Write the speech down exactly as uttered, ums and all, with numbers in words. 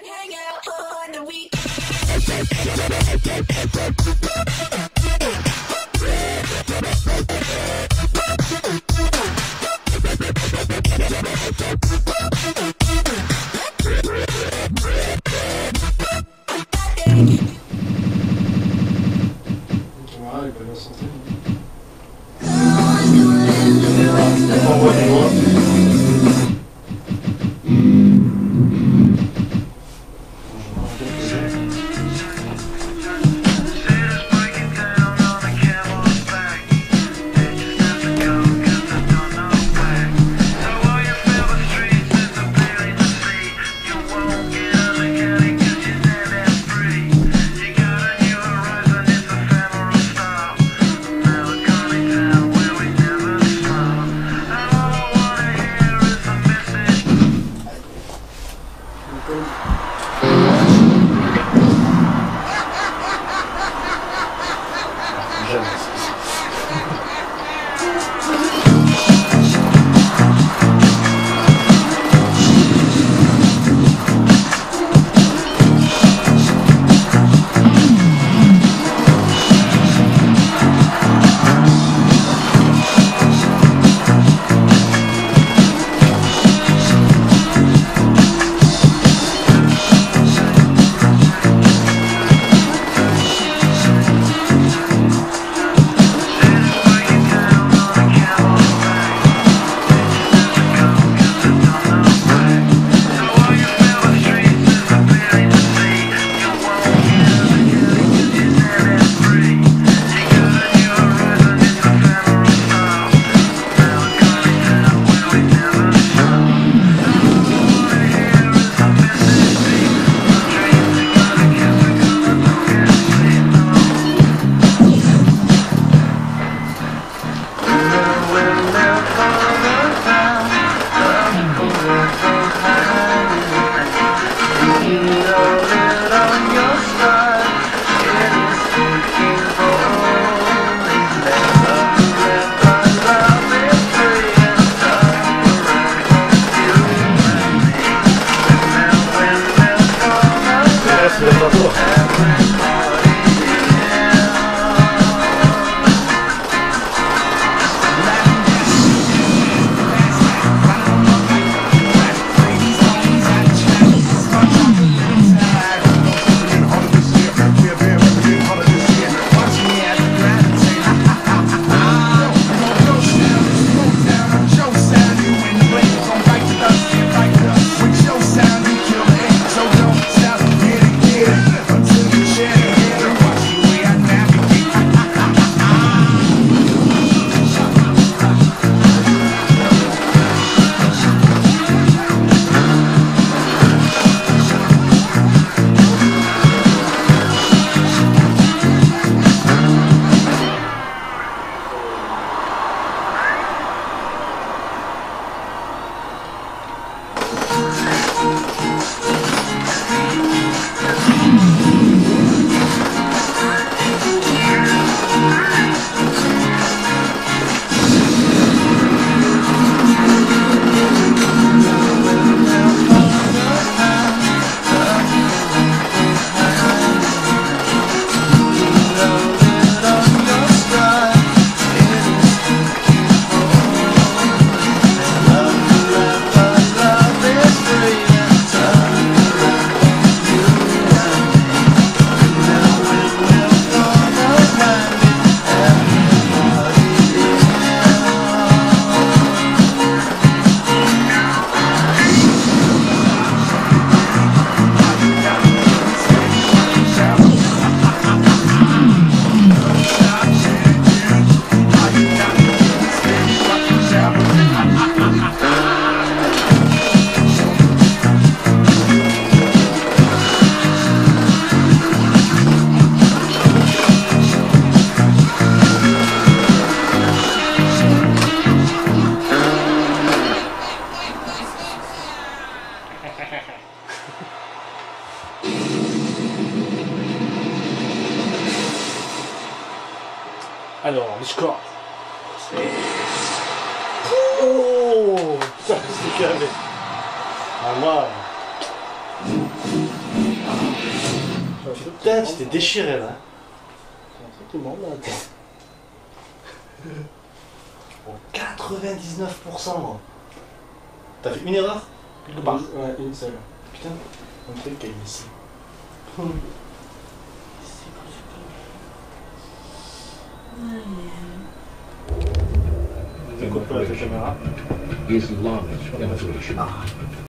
hang out on the weekend. Ah, il va bien sentir. Alors, le score. Oh, ça c'est calme. Ah, moi. Putain, tu t'es déchiré là. C'est un truc qui monte dans la tête. Bon, quatre-vingt-dix-neuf pour cent. T'as fait une erreur quelque part? Ouais, une seule. Putain, un truc qui est ici. Découpe la caméra. Islamic evolution.